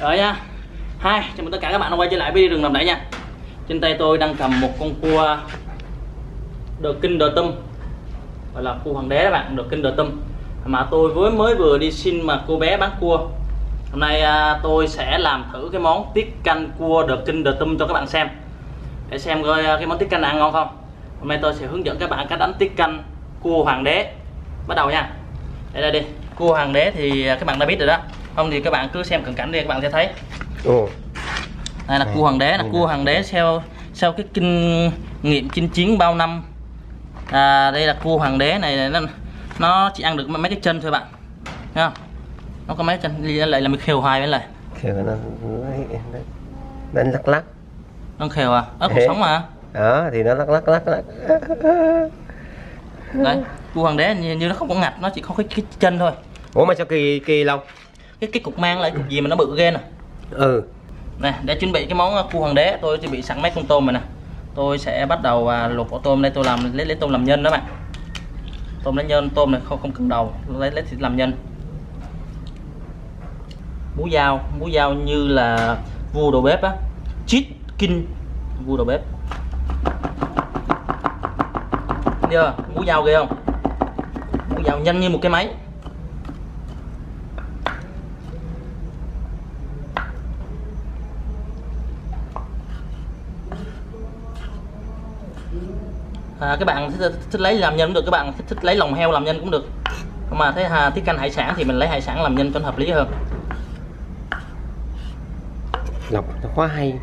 Rồi nha. Chào mừng tất cả các bạn đã quay trở lại video Rừng Làm Đẩy nha. Trên tay tôi đang cầm một con cua The King The Tum, gọi là cua hoàng đế các bạn, The King The Tum. Mà tôi mới vừa đi xin mà cô bé bán cua. Hôm nay tôi sẽ làm thử cái món tiết canh cua The King The Tum cho các bạn xem, để xem coi cái món tiết canh này ăn ngon không. Hôm nay tôi sẽ hướng dẫn các bạn cách đánh tiết canh cua hoàng đế. Bắt đầu nha. Đây đi, cua hoàng đế thì các bạn đã biết rồi đó. Không thì các bạn cứ xem cận cảnh đi, các bạn sẽ thấy. Đây là cua hoàng đế, là cua hoàng đế sau cái kinh nghiệm chinh chiến bao năm. Đây là cua hoàng đế này, nó chỉ ăn được mấy cái chân thôi bạn, thấy không? Nó có mấy chân, lại là mình khều hoài với lại. Khều nó lắc lắc. Nó khều à? Ở cuộc sống mà. Đó thì nó lắc lắc. Đấy, cua hoàng đế như nó không có ngạch, nó chỉ có cái chân thôi. Ủa mà sao kỳ lâu? Cái cục mang lại cục gì mà nó bự ghê nè. Nè, để chuẩn bị cái món cua hoàng đế, tôi chuẩn bị sẵn mấy con tôm này nè. Tôi sẽ bắt đầu luộc vỏ tôm. Đây tôi lấy tôm làm nhân đó bạn. Tôm lấy nhân, tôm này không cần đầu, lấy thịt làm nhân. Bú dao như là vua đầu bếp á, chicken vua đầu bếp. Chưa, bú dao ghê không? Bú dao nhanh như một cái máy. Các bạn thích lấy làm nhân cũng được, các bạn thích lấy lòng heo làm nhân cũng được. Mà thấy tiết canh hải sản thì mình lấy hải sản làm nhân cho nó hợp lý hơn. Lọc nó quá hay.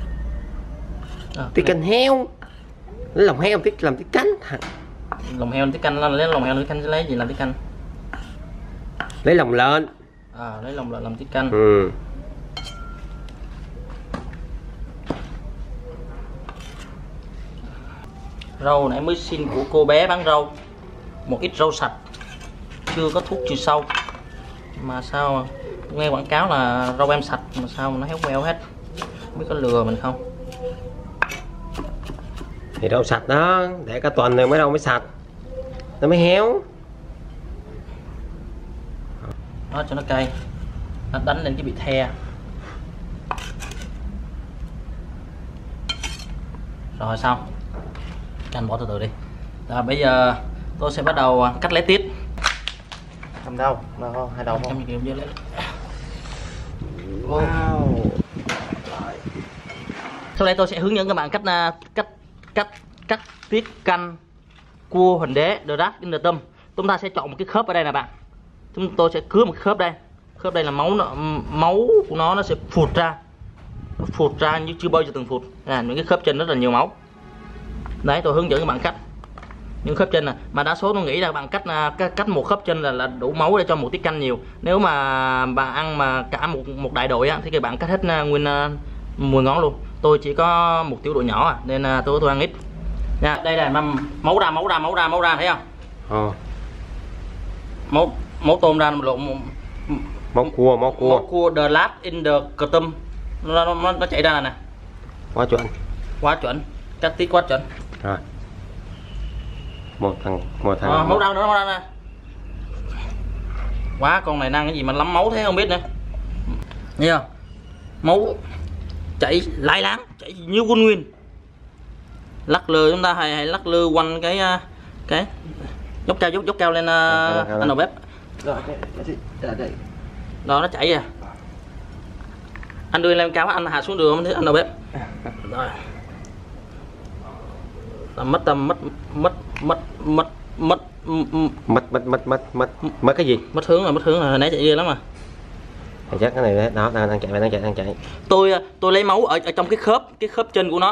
Tiết canh heo, lấy lòng heo làm tiết canh thằng. Lòng heo tiết canh, lấy lòng heo tiết canh sẽ lấy gì làm tiết canh? Lấy lòng lợn. Lấy lòng lợn làm tiết canh. Rau nãy mới xin của cô bé bán rau, một ít rau sạch, chưa có thuốc trừ sâu. Mà sao nghe quảng cáo là rau em sạch mà sao mà nó héo queo hết, không biết có lừa mình không. Thì rau sạch đó, để cả tuần rồi mới sạch, nó mới héo. Đó cho nó cay, nó đánh lên cái bị the. Rồi xong, anh bỏ từ từ đi. Rồi bây giờ tôi sẽ bắt đầu cắt lấy tiết. Cầm đâu? Hai đầu không? Wow. Sau đây tôi sẽ hướng dẫn các bạn cách tiết canh cua hoàng đế The King The Tum. Chúng ta sẽ chọn một cái khớp ở đây nè bạn. Chúng tôi sẽ cứa một cái khớp đây. Khớp đây là máu của nó sẽ phụt ra như chưa bao giờ từng phụt. Những cái khớp trên rất là nhiều máu. Đấy, tôi hướng dẫn các bạn cách những khớp trên này, mà đa số tôi nghĩ là bạn cắt một khớp trên là đủ máu để cho một tiết canh nhiều. Nếu mà bạn ăn mà cả một đại đội á, thì các bạn cắt hết nguyên 10 ngón luôn. Tôi chỉ có một tiểu đội nhỏ nên tôi ăn ít nha. Đây là máu ra thấy không? Máu tôm ra lộn, máu cua The King The Tum nó chảy ra nè. Quá chuẩn, cắt tiết quá chuẩn. Rồi một thằng máu ra nè. Quá, con này năng cái gì mà lắm máu thế không biết nữa. Thấy không? Máu chảy lai láng, chảy như quân nguyên. Lắc lư, chúng ta hay lắc lư quanh cái dốc cao lên anh đầu bếp. Rồi đây. Đó, nó chảy à. Anh đưa lên cao, anh hạ xuống đường anh đầu bếp. Rồi. Mất cái gì? Mất hướng là nãy chạy ghê lắm mà. Chắc cái này đó, đang chạy. Tôi lấy máu ở trong cái khớp chân của nó.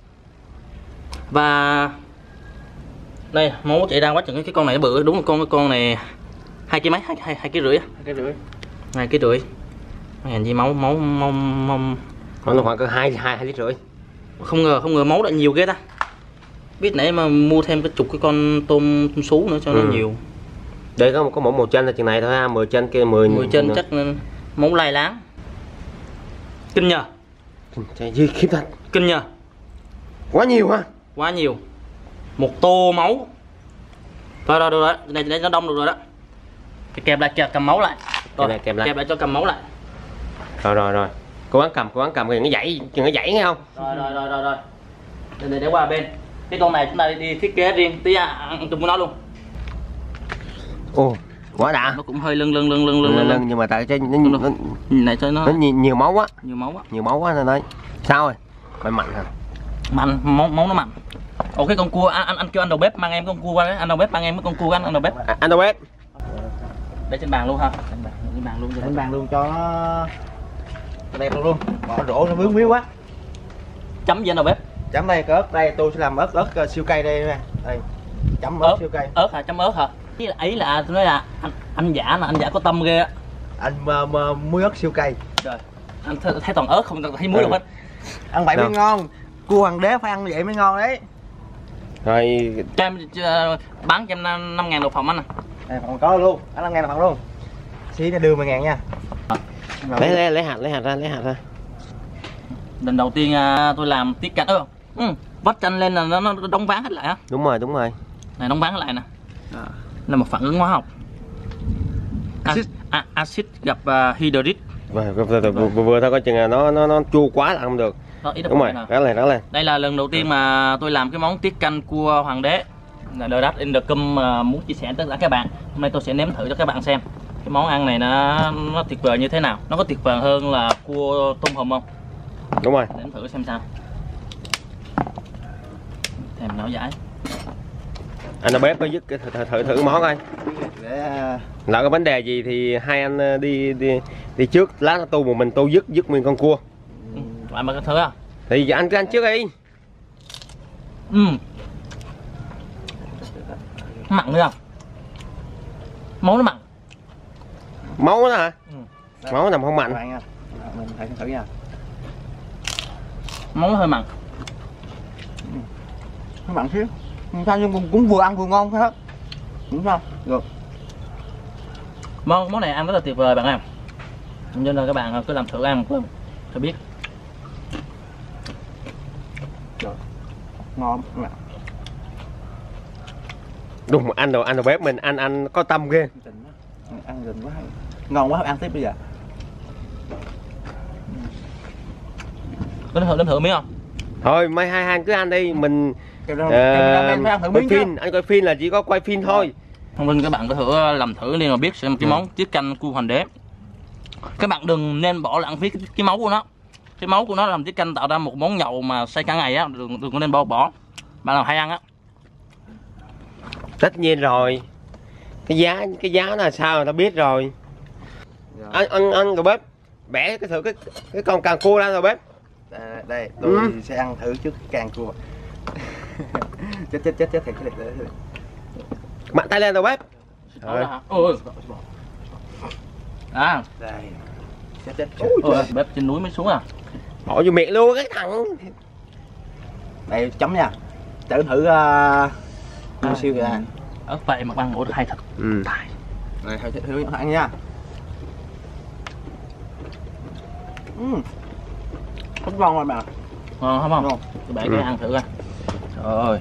Và đây, máu chảy ra quá chừng. Cái con này bự, đúng là con này 2 kg mấy, 2 kg rưỡi. 2 kg rưỡi. Hèn gì máu nó khoảng cỡ 2 lít rưỡi. Không ngờ máu lại nhiều ghê ta. Biết nãy mà mua thêm cái chục cái con tôm sú nữa cho nó nhiều. Đây có mỗi một chân là chừng này thôi, 10 chân kia 10 chân chắc nên máu lai láng. Kinh nhờ. Gì khiếp thật. Kinh nhờ. Quá nhiều ha. Quá nhiều. Một tô máu. Rồi đó, này nó đông được rồi đó. Kẹp lại cầm máu lại. Rồi, kẹp lại cho cầm máu lại. Rồi. Cố gắng cầm đừng có dãy nghe không? Rồi. Để qua bên. Cái con này chúng ta đi thiết kế riêng, tí ăn chung với nó luôn. Ồ, quá đã. Nó cũng hơi lưng nhưng mà tại cái nó này cho nó nhiều máu quá. Nhiều máu quá nên đấy. Sao rồi? Mặn hả? Mặn, máu nó mặn. Ồ, cái con cua anh kêu anh đầu bếp mang em con cua qua đấy, anh đầu bếp mang em cái con cua anh đầu bếp. Anh đầu bếp. Để trên bàn luôn ha. Trên bàn luôn cho nó đẹp luôn. Bỏ rổ nó vướng miếng quá. Chấm gì anh đầu bếp? Chấm đây có ớt, đây tôi sẽ làm ớt siêu cay đây nha. Đây. Chấm ớt siêu cay. Ớt hả? Chấm ớt hả? Ý là tôi nói là anh giả có tâm ghê á. Anh muối ớt siêu cay. Rồi. Anh thấy toàn ớt không thấy muối đâu hết. Ăn vậy mới ngon. Cua hoàng đế phải ăn vậy mới ngon đấy. Rồi Cho em bán cho em 5.000 một phòng anh nè. Đây phòng có luôn, anh 5.000 một phòng luôn. Xí nó đưa 10.000 nha. lấy hạt ra. Lần đầu tiên tôi làm tiết canh vắt chanh lên là nó đóng ván hết lại hả? Đúng rồi. Này đóng ván hết lại nè. Là một phản ứng hóa học. Axit gặp hydric. Vừa thôi coi chừng là nó chua quá là không được. Đúng rồi, ráng lên. Đây là lần đầu tiên mà tôi làm cái món tiết canh cua hoàng đế. Là The Dutch in the Cum muốn chia sẻ tất cả các bạn. Hôm nay tôi sẽ nếm thử cho các bạn xem cái món ăn này nó tuyệt vời như thế nào. Nó có tuyệt vời hơn là cua tôm hùm không? Đúng rồi. Nếm thử xem sao. Thèm nhỏ dãi. Anh đầu bếp có dứt thử món coi. Để Lỡ có vấn đề gì thì hai anh đi trước, lát tôi một mình tôi dứt nguyên con cua. Bạn mà có thử à? Thì anh cứ ăn trước đi. Mặn nữa không? Máu nó mặn. Máu đó hả? Máu nằm không mặn. Mình phải thử nha. Máu nó hơi mặn. Nó mặn xíu. Sao nhưng cũng vừa ăn vừa ngon hết. Đúng không? Được. Món này ăn rất là tuyệt vời bạn em. Cho nên các bạn cứ làm thử ăn một lần cho biết. Rồi. Ngon. Đúng, anh đầu bếp mình anh có tâm ghê. Ăn rình quá hay. Ngon quá, ăn tiếp bây giờ. Đến thử miếng không? Thôi mấy hai anh cứ ăn đi, mình anh coi phim là chỉ có quay phim thôi. Không tin các bạn có thử làm thử đi mà biết xem cái món tiết canh cua hoàng đế. Các bạn đừng nên bỏ lãng phí cái máu của nó. Cái máu của nó làm tiết canh tạo ra một món nhậu mà xay cả ngày á, đừng có nên bỏ. Bạn nào hay ăn á. Tất nhiên rồi. Cái giá là sao người ta biết rồi. Anh đầu bếp bẻ thử cái con càng cua ra rồi bếp. Đây tôi sẽ ăn thử trước càng cua. chết thiệt cái này. Mạnh tay lên đầu bếp. Đây. Chết. Bếp trên núi mới xuống à. Bỏ vô miệng luôn cái thằng. Đây chấm nha. Thử cua siêu kìa. Ớt vậy mà ăn ổ được hay thật. Tài. Rồi thử ăn nha. Rất ngon rồi bạn. Ngon không? Ngon. Tôi bẻ cái ăn thử coi. Trời ơi.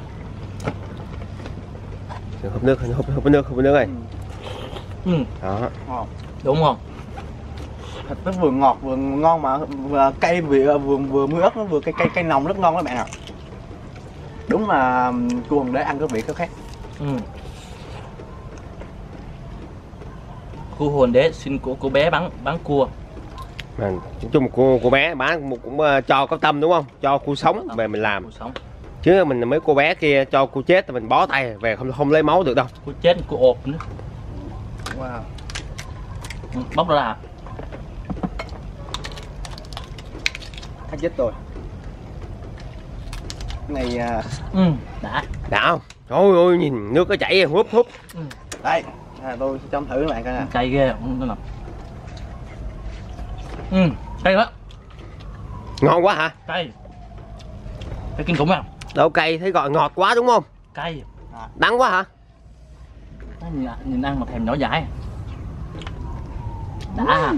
Húp nước này. Đó. Ngon. Đúng không? Thịt nó vừa ngọt vừa ngon mà vừa cay vừa muối ớt nó vừa cay nồng rất ngon các bạn ạ. Đúng là cua hoàng đế ăn có vị có khác. Cua hoàng đế xin của cô bé bán cua. Nói chung cô bé bán cũng cho có tâm đúng không? Cho cua sống về mình làm. Chứ mình mấy cô bé kia cho cua chết thì mình bó tay về không lấy máu được đâu. Cua chết cua ộp nữa. Wow. Bóc ra là Thắt chết rồi. Cái này đã không? Trời ơi nhìn nước nó chảy húp. Đây, tôi sẽ chấm thử các bạn coi nè. Cay ghê không làm. Cay quá. Ngon quá hả? Cay kinh khủng không? Đâu cay thấy gọi ngọt quá đúng không? Cay. Đắng quá hả? Nhìn ăn mà thèm nhỏ dãi. Đã.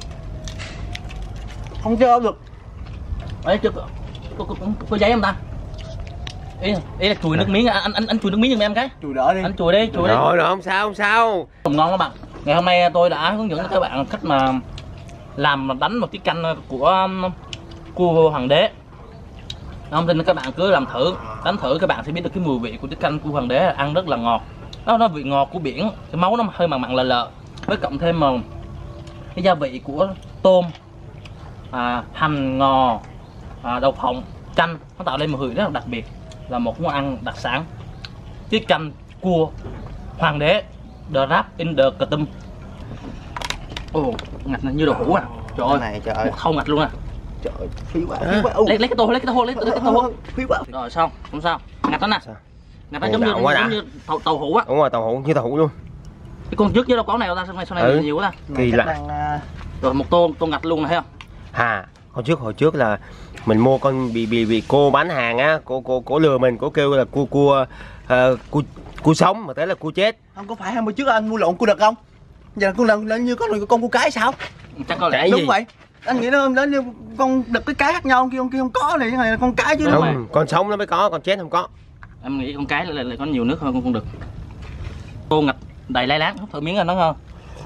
Không chơi được. Ấy chưa có giấy không ta? Ý là chùi nước miếng, anh chùi nước miếng giùm em cái. Chùi đỡ đi. Anh chùi đi. Rồi không sao. Ngon các bạn. Ngày hôm nay tôi đã hướng dẫn cho các bạn cách mà làm đánh một tiết canh của cua hoàng đế. Không tin các bạn cứ làm thử, đánh thử các bạn sẽ biết được cái mùi vị của tiết canh cua hoàng đế, ăn rất là ngọt. Nó vị ngọt của biển, cái máu nó hơi mặn mặn lợ lợ, với cộng thêm cái gia vị của tôm, hành, ngò, đậu phộng, chanh, nó tạo lên một hương rất là đặc biệt, là một món ăn đặc sản. Tiết canh cua hoàng đế, the wrap in the Cơm. Ồ, ngạch như đồ hũ à. Trời ơi, này trời ơi, không ngạch luôn à. trời ơi, phí quá, Lấy cái tô, lấy cái tô. Phí quá. Rồi xong, không sao. Ngạch đó nè. Sao? Ngạch nó giống như tàu hũ á. Đúng rồi, tàu hũ như tàu hũ luôn. Cái con trước với đâu có này đâu ta, sau này nhiều quá ta. Kỳ lạ. Rồi một tô ngạch luôn này thấy không? Hồi trước là mình mua con bị cô bán hàng á, cô lừa mình, cô kêu là cua sống mà tới là cua chết. Không có phải 20 trước anh mua lộn cua đực không? Giờ con lần như con cua cái sao? Chắc có lẽ đúng vậy. Anh nghĩ nó như con đực cái cá khác nhau, kia không có này là con cái chứ. Không, con sống nó mới có, con chết không có. Em nghĩ con cái là có nhiều nước hơn con đực. Tô ngạch đầy lai láng, thử miếng là nó ngon.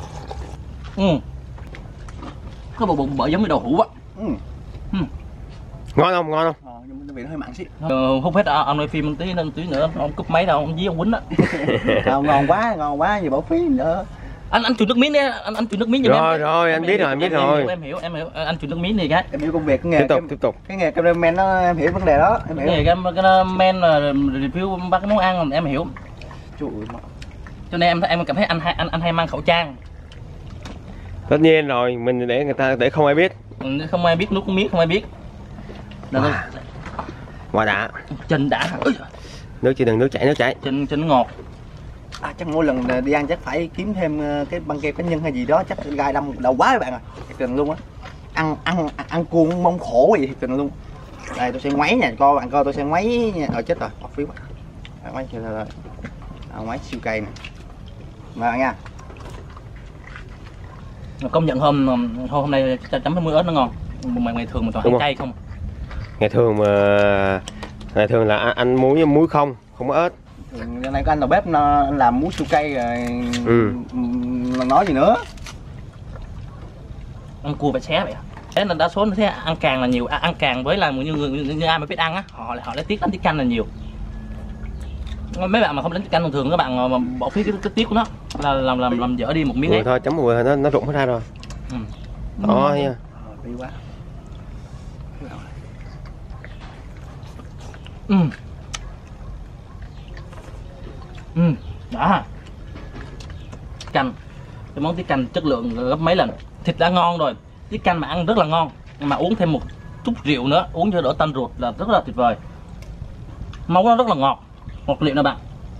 Có bộ bụng bở giống như đậu hũ á. Ngon không? Ngon không? Nhưng nó bị hơi mặn xí. Hút hết ông ơi, phim tí nữa ông cúp máy đâu, ông dí ông quýnh á. Ngon quá, gì bỏ phí nữa. Anh chùi nước miếng đi, anh chùi nước miếng giùm em. Rồi, anh biết rồi. Em hiểu, anh chùi nước miếng thì cái. Em hiểu công việc, cái nghề tiếp tục. Cái nghề cameraman nó em hiểu vấn đề đó, em hiểu. Cái cameraman review ba cái món ăn em hiểu. Trời. Cho nên em cảm thấy anh hay mang khẩu trang. Tất nhiên rồi, mình để người ta để không ai biết. Không ai biết, nước miếng không ai biết. Quả đã. Chân đã. Nước chỉ đừng nước chảy. Chân ngọt. Chắc mỗi lần đi ăn chắc phải kiếm thêm cái băng keo cá nhân hay gì đó, chắc gai đâm đầu quá các bạn ơi. Thiệt tình luôn á. Ăn cua mông khổ gì thiệt tình luôn. Đây tôi sẽ ngoáy nha, bạn coi tôi sẽ ngoáy nha. Chết rồi, bọt phí quá. Ngoáy rồi. Ngoáy siêu cây nè. Mời bạn nha. Công nhận hôm nay chấm với muối ớt nó ngon. Ngày thường mình toàn ăn chay không. Ngày thường là ăn muối không có ớt. Giờ này có anh đầu bếp nó làm muối siêu cây rồi. Nói gì nữa. Ăn cua phải xé vậy à? Thế là đa số nó thấy ăn càng là nhiều, ăn càng với là như ai mà biết ăn á, họ lấy tiết đánh tiết canh là nhiều. Mấy bạn mà không đánh tiết canh thường các bạn mà bỏ phí cái tiết của nó là làm dở đi một miếng ấy. Thôi chấm mùi nó rụng hết ra rồi. Đó nha. Đi quá. Đã. Canh, cái món tiết canh chất lượng gấp mấy lần. Thịt đã ngon rồi, tiết canh mà ăn rất là ngon, mà uống thêm một chút rượu nữa, uống cho đỡ tanh ruột là rất là tuyệt vời. Máu nó rất là ngọt liệu nè bạn.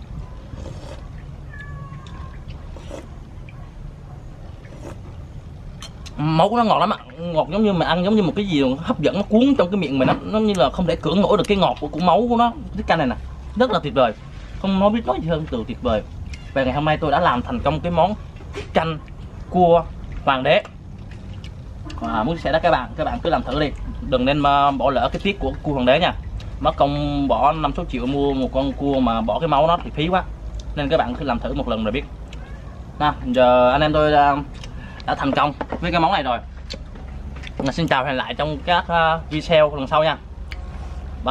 Máu của nó ngọt lắm ạ, ngọt giống như mà ăn giống như một cái gì hấp dẫn, nó cuốn trong cái miệng mình, nó như là không thể cưỡng nổi được cái ngọt của máu của nó. Tiết canh này nè rất là tuyệt vời, không nói biết nói gì hơn từ tuyệt vời. Và ngày hôm nay tôi đã làm thành công cái món tiết canh cua hoàng đế. Muốn chia sẻ đó các bạn cứ làm thử đi, đừng nên bỏ lỡ cái tiết của cua hoàng đế nha. Mất công bỏ 5-6 triệu mua một con cua mà bỏ cái máu nó thì phí quá, nên các bạn cứ làm thử một lần rồi biết. Giờ anh em tôi đã thành công với cái món này rồi. Xin chào hẹn lại trong các video lần sau nha.